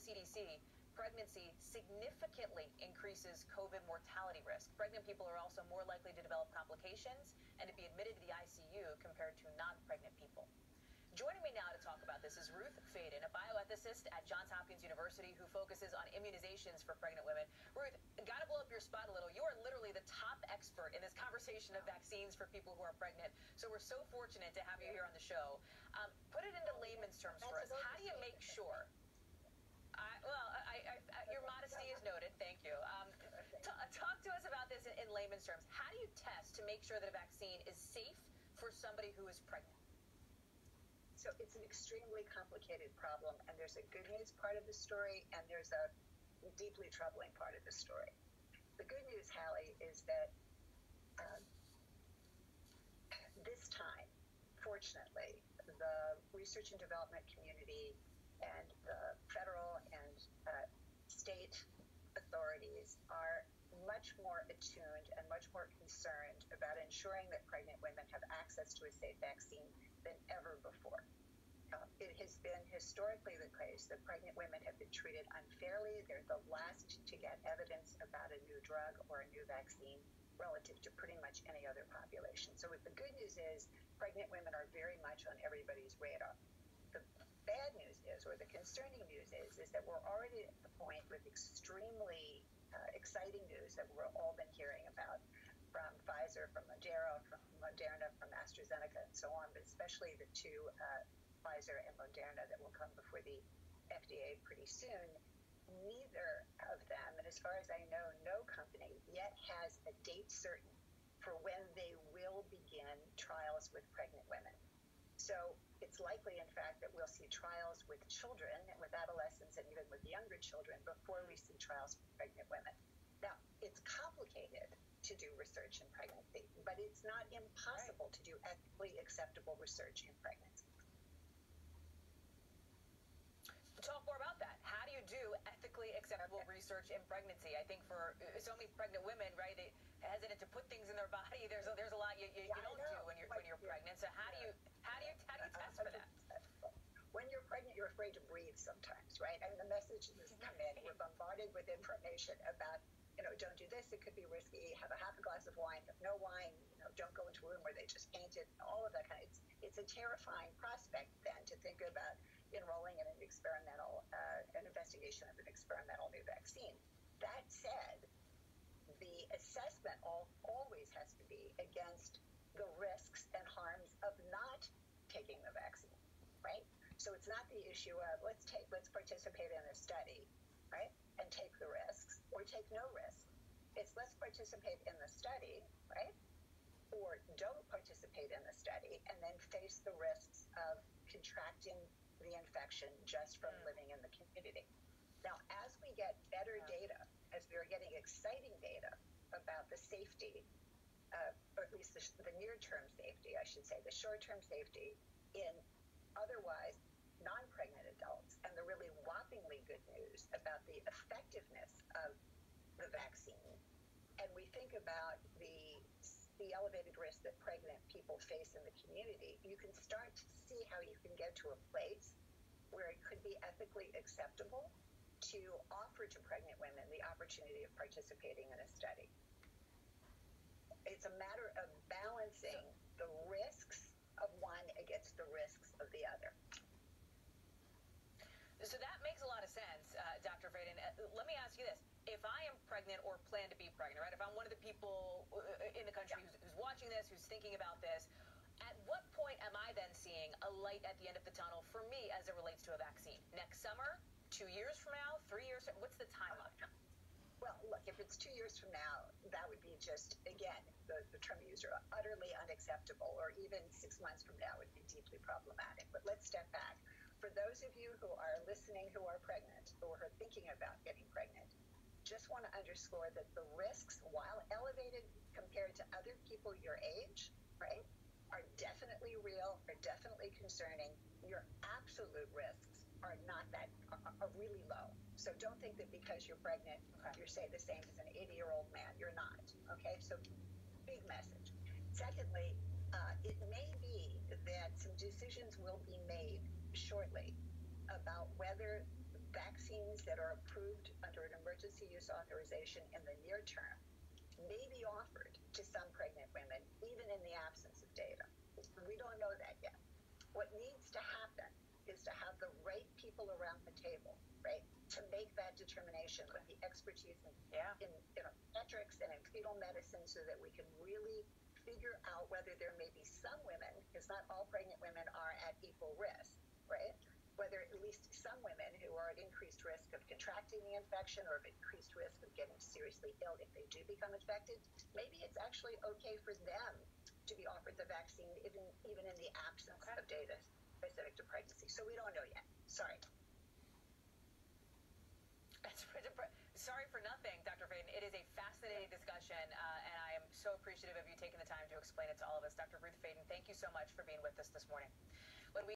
CDC, pregnancy significantly increases COVID mortality risk. Pregnant people are also more likely to develop complications and to be admitted to the ICU compared to non-pregnant people. Joining me now to talk about this is Ruth Faden, a bioethicist at Johns Hopkins University who focuses on immunizations for pregnant women. Ruth, gotta blow up your spot a little. You are literally the top expert in this conversation of vaccines for people who are pregnant. So we're so fortunate to have you here on the show. Put it into layman's terms for us. How do you make sure? Your modesty is noted. Thank you. Talk to us about this in layman's terms. How do you test to make sure that a vaccine is safe for somebody who is pregnant? So it's an extremely complicated problem, and there's a good news part of the story, and there's a deeply troubling part of the story. The good news, Hallie, is that this time, fortunately, the research and development community and the federal and state authorities are much more attuned and much more concerned about ensuring that pregnant women have access to a safe vaccine than ever before. It has been historically the case that pregnant women have been treated unfairly. They're the last to get evidence about a new drug or a new vaccine relative to pretty much any other population. So what the good news is, pregnant women are very much on everybody's radar. The bad news is, or the concerning news is that we're already at the point with extremely exciting news that we've all been hearing about from Pfizer, from Moderna, from AstraZeneca, and so on, but especially the two Pfizer and Moderna that will come before the FDA pretty soon. Neither of them, and as far as I know, no company yet has a date certain for when they will begin trials with pregnant women. So it's likely, in fact, that we'll see trials with children and with adolescents and even with younger children before we see trials with pregnant women. Now, it's complicated to do research in pregnancy, but it's not impossible to do ethically acceptable research in pregnancy. Talk more about that. How do you do ethically acceptable research in pregnancy? I think for so many pregnant women, right, they hesitant to put things in their body. There's a lot you don't do when you're pregnant. So how do you test for that? When you're pregnant, you're afraid to breathe sometimes, right? I mean, the messages come in. We're bombarded with information about, don't do this. It could be risky. Have a half a glass of wine. Have no wine. Don't go into a room where they just painted. All of that kind of. It's a terrifying prospect then to think about enrolling in an investigation of an experimental new vaccine. That said, the assessment always has to be against the risks and harms of not taking the vaccine, right? So it's not the issue of let's participate in a study, right, and take the risks, or take no risk. It's let's participate in the study, right, or don't participate in the study and then face the risks of contracting the infection just from living in the community. Now, as we get better data, as we are getting exciting data about the safety, or at least the near-term safety, I should say, the short-term safety in otherwise non-pregnant adults, and the really whoppingly good news about the effectiveness of the vaccine, and we think about the elevated risk that pregnant people face in the community, you can start to see how you can get to a place where it could be ethically acceptable to offer to pregnant women the opportunity of participating in a study. It's a matter of balancing the risks of one against the risks of the other. So that makes a lot of sense, Dr. Faden. Let me ask you this. If I am pregnant or plan to be pregnant, right, if I'm one of the people in the country who's watching this, who's thinking about this, at what point am I then seeing a light at the end of the tunnel for me as it relates to a vaccine? Next summer? 2 years from now? 3 years? What's the timeline? Well, look, if it's 2 years from now, that would be just, again, the term used are utterly unacceptable, or even 6 months from now would be deeply problematic. But let's step back. For those of you who are listening who are pregnant, or are thinking about getting pregnant, just want to underscore that the risks, while elevated compared to other people your age, right, are definitely real, are definitely concerning. Your absolute risks are really low. So don't think that because you're pregnant, you're, say, the same as an 80-year-old man. You're not. Okay? So big message. Secondly, it may be that some decisions will be made shortly about whether vaccines approved under an emergency use authorization in the near term may be offered to some pregnant women, even in the absence of data. We don't know that yet. What needs to happen is to have the right people around the table, right, to make that determination with the expertise in obstetrics and in fetal medicine, so that we can really figure out whether there may be some women, because not all pregnant women are at equal risk, right? Whether at least some women who are at increased risk of contracting the infection or of increased risk of getting seriously ill if they do become infected, maybe it's actually okay for them to be offered the vaccine even in the absence of data specific to pregnancy. So we don't know yet. Sorry. Sorry for nothing, Dr. Faden. It is a fascinating discussion, and I am so appreciative of you taking the time to explain it to all of us. Dr. Ruth Faden, thank you so much for being with us this morning.